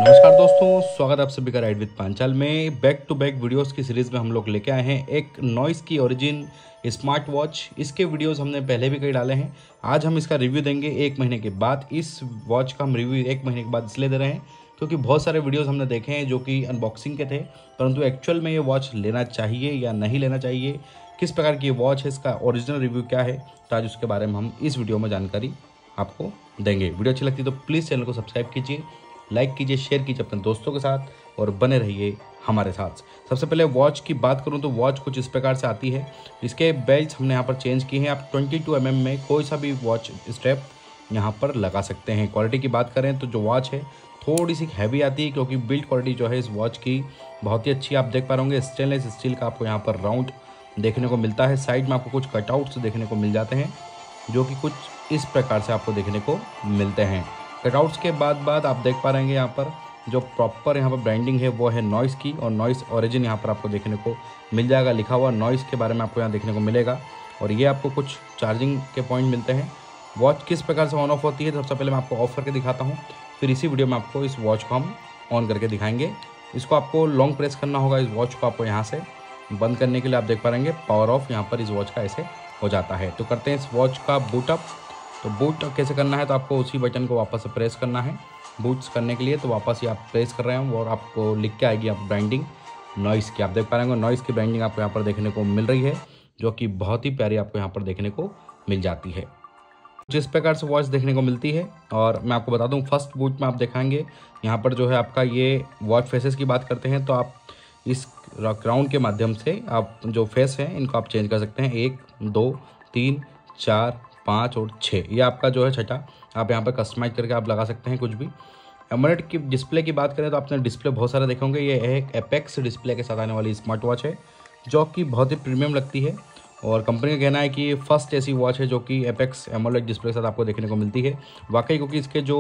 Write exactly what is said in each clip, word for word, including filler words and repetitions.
नमस्कार दोस्तों, स्वागत है आप सभी का राइड विद पांचाल में। बैक टू बैक वीडियोस की सीरीज़ में हम लोग लेके आए हैं एक नॉइस की ओरिजिन स्मार्ट वॉच। इसके वीडियोस हमने पहले भी कई डाले हैं। आज हम इसका रिव्यू देंगे एक महीने के बाद। इस वॉच का हम रिव्यू एक महीने के बाद इसलिए दे रहे हैं क्योंकि बहुत सारे वीडियोस हमने देखे हैं जो कि अनबॉक्सिंग के थे, परंतु एक्चुअल में ये वॉच लेना चाहिए या नहीं लेना चाहिए, किस प्रकार की वॉच है, इसका ओरिजिनल रिव्यू क्या है, तो आज उसके बारे में हम इस वीडियो में जानकारी आपको देंगे। वीडियो अच्छी लगती है तो प्लीज़ चैनल को सब्सक्राइब कीजिए, लाइक कीजिए, शेयर कीजिए अपने दोस्तों के साथ और बने रहिए हमारे साथ। सबसे पहले वॉच की बात करूं तो वॉच कुछ इस प्रकार से आती है। इसके बेल्ट हमने यहाँ पर चेंज किए हैं। आप बाईस एम एम में कोई सा भी वॉच स्ट्रैप यहाँ पर लगा सकते हैं। क्वालिटी की बात करें तो जो वॉच है थोड़ी सी हैवी आती है क्योंकि बिल्ड क्वालिटी जो है इस वॉच की बहुत ही अच्छी आप देख पा रहे होंगे। स्टेनलेस स्टील का आपको यहाँ पर राउंड देखने को मिलता है। साइड में आपको कुछ कटआउट्स देखने को मिल जाते हैं जो कि कुछ इस प्रकार से आपको देखने को मिलते हैं। कटआउट्स के बाद बाद आप देख पा रहे हैं यहाँ पर जो प्रॉपर यहाँ पर ब्रांडिंग है वो है नॉइस की, और नॉइस ओरिजिन यहाँ पर आपको देखने को मिल जाएगा। लिखा हुआ नॉइस के बारे में आपको यहाँ देखने को मिलेगा। और ये आपको कुछ चार्जिंग के पॉइंट मिलते हैं। वॉच किस प्रकार से ऑन ऑफ होती है तो सबसे पहले मैं आपको ऑफ करके दिखाता हूँ, फिर इसी वीडियो में आपको इस वॉच को हम ऑन करके दिखाएंगे। इसको आपको लॉन्ग प्रेस करना होगा। इस वॉच को आपको यहाँ से बंद करने के लिए आप देख पा रहे हैं पावर ऑफ यहाँ पर इस वॉच का ऐसे हो जाता है। तो करते हैं इस वॉच का बूट अप। तो बूट कैसे करना है तो आपको उसी बटन को वापस से प्रेस करना है बूट्स करने के लिए। तो वापस ही आप प्रेस कर रहे हैं और आपको लिख के आएगी आप ब्रांडिंग नॉइस की। आप देख पा रहे हैं नॉइस की ब्रांडिंग आपको यहाँ पर देखने को मिल रही है जो कि बहुत ही प्यारी आपको यहाँ पर देखने को मिल जाती है। जिस प्रकार से वॉच देखने को मिलती है, और मैं आपको बता दूं फर्स्ट बूट में आप दिखाएंगे यहाँ पर जो है आपका ये वॉच फेसेस की बात करते हैं तो आप इस राउंड के माध्यम से आप जो फेस हैं इनको आप चेंज कर सकते हैं। एक, दो, तीन, चार, पाँच और छः, ये आपका जो है छठा आप यहाँ पर कस्टमाइज करके आप लगा सकते हैं कुछ भी। एमोलेड की डिस्प्ले की बात करें तो आपने डिस्प्ले बहुत सारे देखे होंगे। ये एक एपेक्स डिस्प्ले के साथ आने वाली स्मार्ट वॉच है जो कि बहुत ही प्रीमियम लगती है, और कंपनी का कहना है कि ये फर्स्ट ऐसी वॉच है जो कि एपेक्स एमोलेड डिस्प्ले के साथ आपको देखने को मिलती है। वाकई क्योंकि इसके जो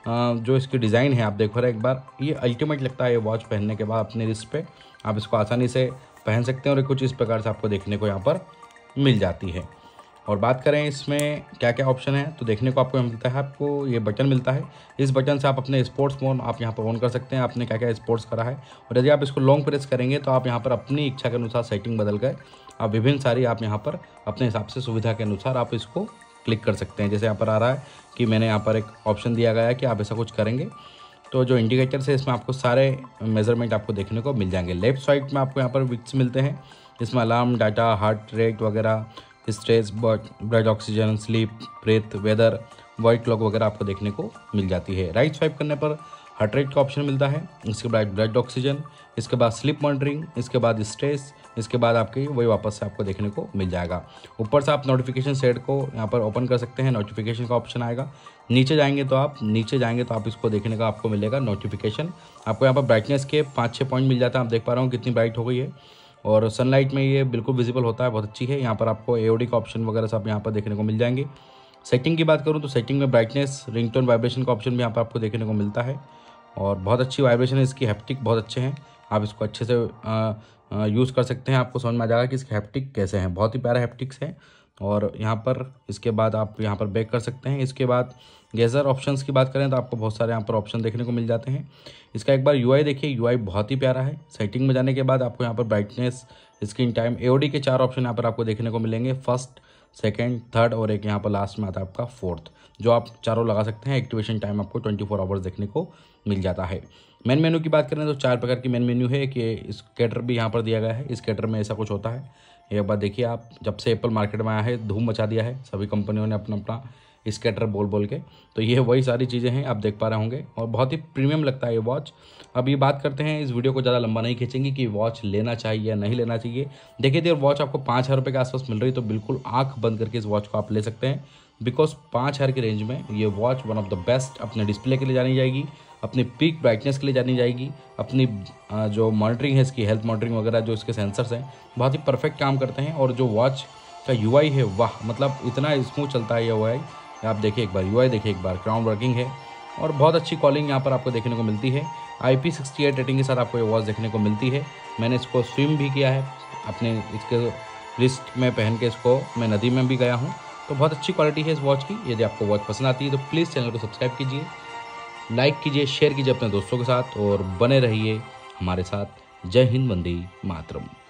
जो इसकी डिज़ाइन है आप देख रहे हैं एक बार, ये अल्टीमेट लगता है। ये वॉच पहनने के बाद अपने रिस्ट पे आप इसको आसानी से पहन सकते हैं और कुछ इस प्रकार से आपको देखने को यहाँ पर मिल जाती है। और बात करें इसमें क्या क्या ऑप्शन है तो देखने को आपको मिलता है। आपको ये बटन मिलता है, इस बटन से आप अपने स्पोर्ट्स मोड आप यहाँ पर ऑन कर सकते हैं। आपने क्या क्या स्पोर्ट्स करा है, और यदि आप इसको लॉन्ग प्रेस करेंगे तो आप यहाँ पर अपनी इच्छा के अनुसार सेटिंग बदल कर आप विभिन्न सारी आप यहाँ पर अपने हिसाब से सुविधा के अनुसार आप इसको क्लिक कर सकते हैं। जैसे यहाँ पर आ रहा है कि मैंने यहाँ पर एक ऑप्शन दिया गया है कि आप ऐसा कुछ करेंगे तो जो इंडिकेटर्स है इसमें आपको सारे मेजरमेंट आपको देखने को मिल जाएंगे। लेफ्ट साइड में आपको यहाँ पर विक्स मिलते हैं, इसमें अलार्म, डाटा, हार्ट रेट वगैरह, stress, blood oxygen, sleep, breath, weather, white clock वगैरह आपको देखने को मिल जाती है। राइट स्वाइप करने पर हार्ट रेट का ऑप्शन मिलता है, इसके बाद ब्लड ऑक्सीजन, इसके बाद स्लीप मॉनिटरिंग, इसके बाद स्ट्रेस, इसके बाद आपकी वही वापस से आपको देखने को मिल जाएगा। ऊपर से आप नोटिफिकेशन सेट को यहाँ पर ओपन कर सकते हैं, नोटिफिकेशन का ऑप्शन आएगा। नीचे जाएंगे तो आप नीचे जाएंगे तो आप इसको देखने का आपको मिलेगा नोटिफिकेशन। आपको यहाँ पर ब्राइटनेस के पाँच छः पॉइंट मिल जाता है। आप देख पा रहे हो कितनी ब्राइट हो गई है, और सनलाइट में ये बिल्कुल विजिबल होता है, बहुत अच्छी है। यहाँ पर आपको एओडी का ऑप्शन वगैरह सब यहाँ पर देखने को मिल जाएंगे। सेटिंग की बात करूँ तो सेटिंग में ब्राइटनेस, रिंगटोन, वाइब्रेशन का ऑप्शन भी यहाँ पर आपको देखने को मिलता है, और बहुत अच्छी वाइब्रेशन है इसकी। हैप्टिक बहुत अच्छे हैं, आप इसको अच्छे से यूज़ कर सकते हैं। आपको समझ में आ जाएगा कि इसके हैप्टिक कैसे हैं, बहुत ही प्यारे हैप्टिक्स हैं। और यहाँ पर इसके बाद आप यहाँ पर बैक कर सकते हैं। इसके बाद गेजर ऑप्शंस की बात करें तो आपको बहुत सारे यहाँ पर ऑप्शन देखने को मिल जाते हैं। इसका एक बार यूआई देखिए, यूआई बहुत ही प्यारा है। सेटिंग में जाने के बाद आपको यहाँ पर ब्राइटनेस, स्क्रीन टाइम, एओडी के चार ऑप्शन यहाँ पर आपको देखने को मिलेंगे। फर्स्ट, सेकंड, थर्ड और एक यहाँ पर लास्ट में आता है आपका फोर्थ, जो आप चारों लगा सकते हैं। एक्टिवेशन टाइम आपको ट्वेंटी फोर आवर्स देखने को मिल जाता है। मेन मेन्यू की बात करें तो चार प्रकार की मेन मेन्यू है कि स्केटर भी यहाँ पर दिया गया है। स्केटर में ऐसा कुछ होता है, एक बार देखिए आप, जब से एप्पल मार्केट में आया है धूम मचा दिया है सभी कंपनियों ने अपना अपना स्केटर बोल बोल के, तो ये वही सारी चीज़ें हैं आप देख पा रहे होंगे, और बहुत ही प्रीमियम लगता है ये वॉच। अब ये बात करते हैं, इस वीडियो को ज़्यादा लंबा नहीं खींचेंगे कि वॉच लेना चाहिए या नहीं लेना चाहिए। देखिए देखिए वॉच आपको पाँच हज़ार रुपये के आसपास मिल रही है तो बिल्कुल आँख बंद करके इस वॉच को आप ले सकते हैं, बिकॉज पाँच हज़ार की रेंज में ये watch one of the best अपने डिस्प्ले के लिए जानी जाएगी, अपनी पीक ब्राइटनेस के लिए जानी जाएगी, अपनी जो मॉनिटरिंग है इसकी हेल्थ मॉनिटरिंग वगैरह जो इसके सेंसर्स हैं बहुत ही परफेक्ट काम करते हैं, और जो वॉच का यूआई है वाह, मतलब इतना स्मूथ चलता है ये यूआई। आप देखिए एक बार यूआई देखिए एक बार, क्राउन वर्किंग है और बहुत अच्छी कॉलिंग यहाँ पर आपको देखने को मिलती है। I P sixty eight rating के साथ आपको ये वॉच देखने को मिलती है। मैंने इसको स्विम भी किया है, अपने इसके रिस्ट में पहन के इसको मैं नदी में भी गया हूँ, तो बहुत अच्छी क्वालिटी है इस वॉच की। यदि आपको वॉच पसंद आती है तो प्लीज़ चैनल को सब्सक्राइब कीजिए, लाइक कीजिए, शेयर कीजिए अपने दोस्तों के साथ और बने रहिए हमारे साथ। जय हिंद, वंदे मातरम।